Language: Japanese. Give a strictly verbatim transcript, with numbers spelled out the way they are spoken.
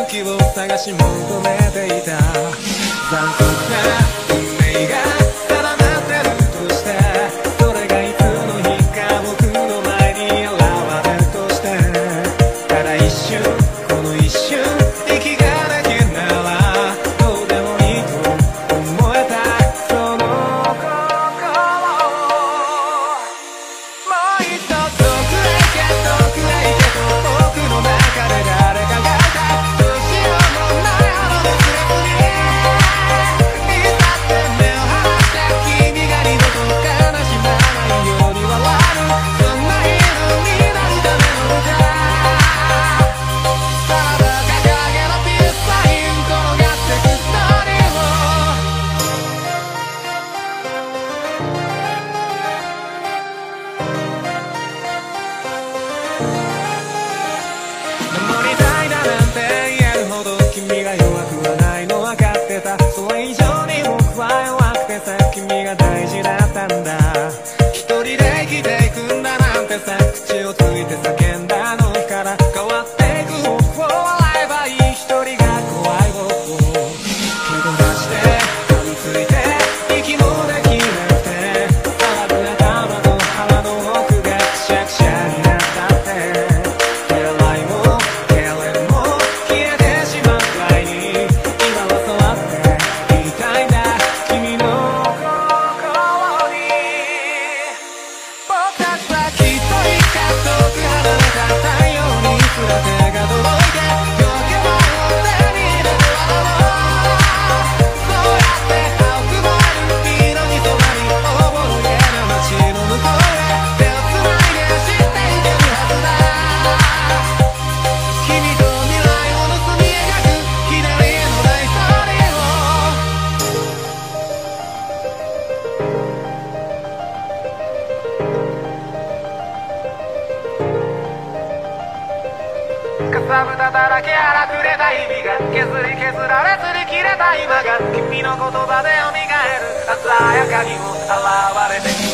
時を探し求めていた。残酷な運命が定まってるとして、それがいつの日か僕の前に現れるとして、ただ一瞬、この一瞬息ができるならどうでもいいと思えたその心を、もう一度遠くへ行け遠くへ行けと僕の中で誰かがいた。どうしようもないほどの連れ子にいざって目を離して君が二度と悲しまないように笑う、そんな日になるための歌。ただ掲げのピースサイン転がってくストーリーを、守りたいだなんて言えるほど君が弱くはないの分かってた。それ以上に僕は弱くてさ、君が大事だったんだ。一人で生きていくんだなんてさ、口をついて叫んだあの日から変わっていく僕を笑えばいい。一人が怖い僕を蹴飛ばして噛みついて息もできなくて、あぶな玉と腹の奥がくしゃくしゃになったって、手洗いも痙攣も消えてしまうくらいに今はそうやって言いたいんだ君の心に。僕たちはきっといつか遠く離れた太陽にすら手が届いて夜明け前を手に入れて笑おう。そうやって青く燃える色に染まりおぼろげな街の向こうへ手をつないで走っていけるはずだ。君と未来を盗み描く左への大ストーリーを、かさぶただらけ荒くれた日々が削り削られ擦り切れた今が君の言葉で蘇る鮮やかにも現れてきた。